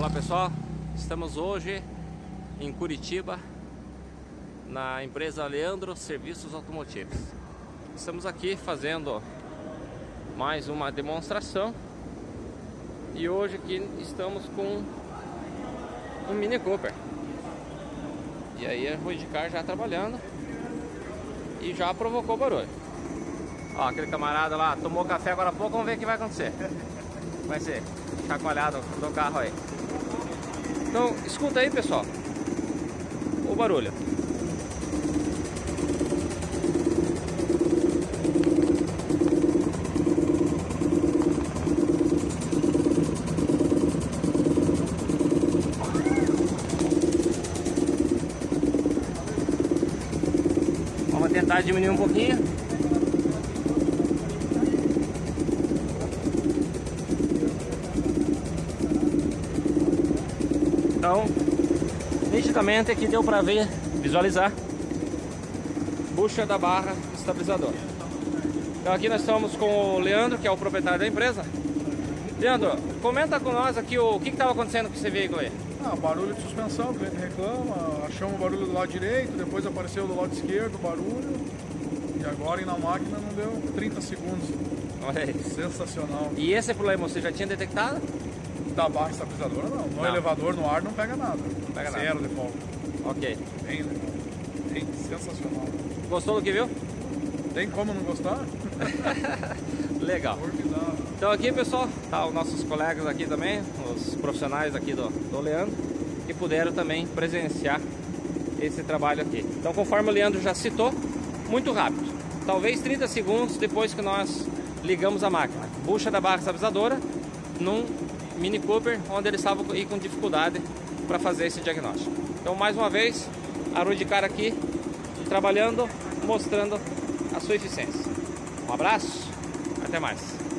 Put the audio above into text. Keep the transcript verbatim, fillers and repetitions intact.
Olá pessoal, estamos hoje em Curitiba, na empresa Leandro Serviços Automotivos. Estamos aqui fazendo mais uma demonstração e hoje aqui estamos com um Mini Cooper. E aí a Ruidicar já trabalhando e já provocou barulho. Ó, aquele camarada lá tomou café agora há pouco, vamos ver o que vai acontecer. Vai ser chacoalhado do carro aí. Então, escuta aí, pessoal, o barulho. Vamos tentar diminuir um pouquinho. Então, nitidamente aqui deu para ver, visualizar bucha da barra estabilizadora. Então aqui nós estamos com o Leandro, que é o proprietário da empresa. Leandro, comenta com nós aqui o que estava acontecendo com esse veículo aí. Ah, barulho de suspensão, o cliente reclama, achamos o barulho do lado direito, depois apareceu do lado esquerdo o barulho, e agora na máquina não deu trinta segundos. Olha aí. Sensacional. E esse problema você já tinha detectado? Da barra estabilizadora não, no não. elevador, no ar não pega nada, Não pega nada. zero de folga. Ok. Bem legal, bem sensacional. Gostou do que viu? Tem como não gostar? Legal. Formidável. Então aqui, pessoal, tá os nossos colegas aqui também, os profissionais aqui do, do Leandro, que puderam também presenciar esse trabalho aqui. Então, conforme o Leandro já citou, muito rápido, talvez trinta segundos depois que nós ligamos a máquina. Bucha da barra estabilizadora num Mini Cooper, onde ele estava aí com dificuldade para fazer esse diagnóstico. Então, mais uma vez, a Ruidicar aqui trabalhando, mostrando a sua eficiência. Um abraço, até mais.